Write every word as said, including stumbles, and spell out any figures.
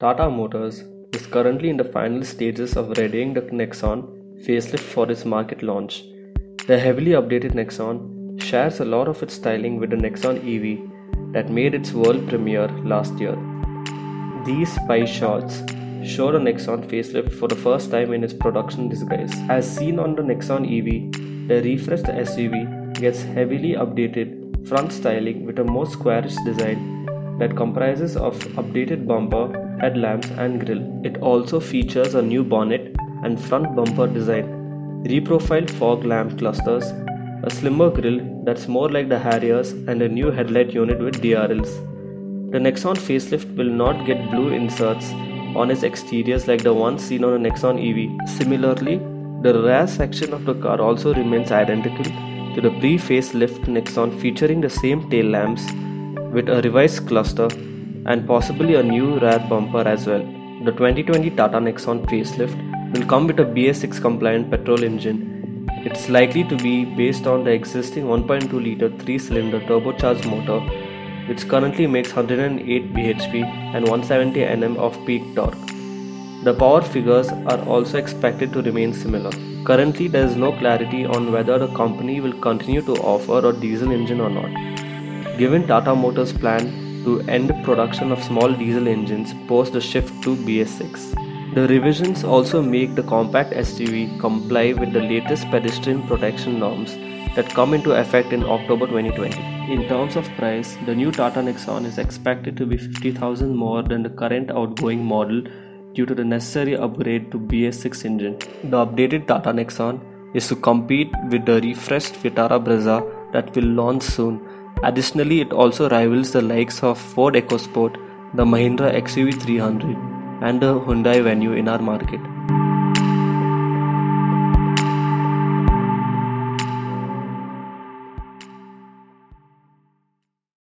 Tata Motors is currently in the final stages of readying the Nexon facelift for its market launch. The heavily updated Nexon shares a lot of its styling with the Nexon E V that made its world premiere last year. These spy shots show the Nexon facelift for the first time in its production disguise. As seen on the Nexon E V, the refreshed S U V gets heavily updated front styling with a more squarish design that comprises of updated bumper, headlamps and grille. It also features a new bonnet and front bumper design, reprofiled fog lamp clusters, a slimmer grille that's more like the Harrier's, and a new headlight unit with D R Ls. The Nexon facelift will not get blue inserts on its exteriors like the ones seen on the Nexon E V. Similarly, the rear section of the car also remains identical to the pre-facelift Nexon, featuring the same tail lamps with a revised cluster and possibly a new rear bumper as well. The twenty twenty Tata Nexon facelift will come with a B S six compliant petrol engine. It's likely to be based on the existing one point two litre three cylinder turbocharged motor, which currently makes one hundred eight b h p and one hundred seventy newton meters of peak torque. The power figures are also expected to remain similar. Currently, there is no clarity on whether the company will continue to offer a diesel engine or not, given Tata Motors' plan to end production of small diesel engines post the shift to B S six. The revisions also make the compact S U V comply with the latest pedestrian protection norms that come into effect in October twenty twenty. In terms of price, the new Tata Nexon is expected to be fifty thousand more than the current outgoing model due to the necessary upgrade to B S six engine. The updated Tata Nexon is to compete with the refreshed Vitara Brezza that will launch soon. Additionally, it also rivals the likes of Ford EcoSport, the Mahindra X U V three hundred and the Hyundai Venue in our market.